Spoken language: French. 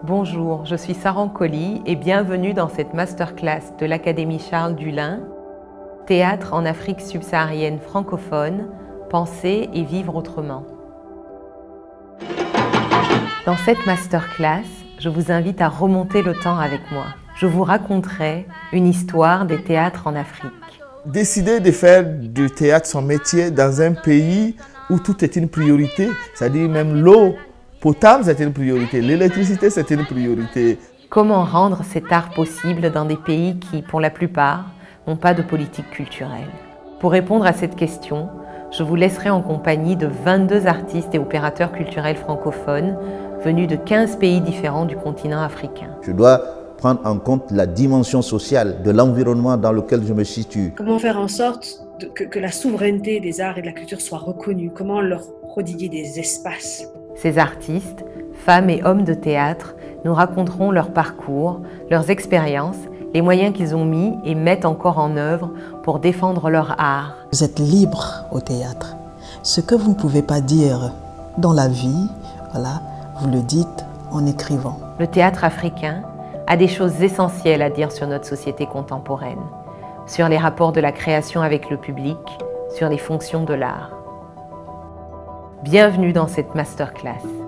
Bonjour, je suis Saran Colli et bienvenue dans cette masterclass de l'Académie Charles Dullin, Théâtre en Afrique subsaharienne francophone, penser et vivre autrement. Dans cette masterclass, je vous invite à remonter le temps avec moi. Je vous raconterai une histoire des théâtres en Afrique. Décider de faire du théâtre son métier dans un pays où tout est une priorité, c'est-à-dire même l'eau potable c'est une priorité, l'électricité c'est une priorité. Comment rendre cet art possible dans des pays qui, pour la plupart, n'ont pas de politique culturelle? Pour répondre à cette question, je vous laisserai en compagnie de 22 artistes et opérateurs culturels francophones venus de 15 pays différents du continent africain. Je dois prendre en compte la dimension sociale de l'environnement dans lequel je me situe. Comment faire en sorte que la souveraineté des arts et de la culture soit reconnue? Comment leur prodiguer des espaces? Ces artistes, femmes et hommes de théâtre, nous raconteront leur parcours, leurs expériences, les moyens qu'ils ont mis et mettent encore en œuvre pour défendre leur art. Vous êtes libre au théâtre. Ce que vous ne pouvez pas dire dans la vie, voilà, vous le dites en écrivant. Le théâtre africain a des choses essentielles à dire sur notre société contemporaine, sur les rapports de la création avec le public, sur les fonctions de l'art. Bienvenue dans cette masterclass.